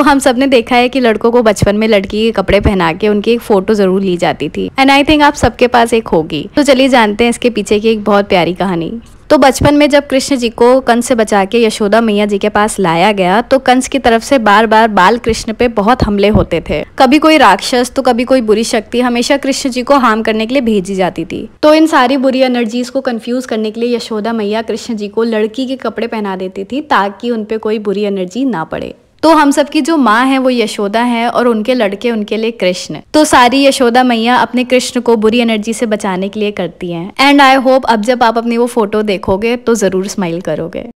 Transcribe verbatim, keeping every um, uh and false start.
हम सब ने देखा है कि लड़कों को बचपन में लड़की के कपड़े पहना के उनकी एक फोटो जरूर ली जाती थी, एंड आई थिंक आप सबके पास एक होगी। तो चलिए जानते हैं इसके पीछे की एक बहुत प्यारी कहानी। तो बचपन में जब कृष्ण जी को कंस से बचा के यशोदा मैया जी के पास लाया गया, तो कंस की तरफ से बार बार बाल कृष्ण पे बहुत हमले होते थे। कभी कोई राक्षस तो कभी कोई बुरी शक्ति हमेशा कृष्ण जी को हार्म करने के लिए भेजी जाती थी। तो इन सारी बुरी एनर्जीज को कंफ्यूज करने के लिए यशोदा मैया कृष्ण जी को लड़की के कपड़े पहना देती थी, ताकि उनपे कोई बुरी एनर्जी ना पड़े। तो हम सबकी जो माँ है वो यशोदा है और उनके लड़के उनके लिए कृष्ण। तो सारी यशोदा मैया अपने कृष्ण को बुरी एनर्जी से बचाने के लिए करती हैं। एंड आई होप अब जब आप अपनी वो फोटो देखोगे तो जरूर स्माइल करोगे।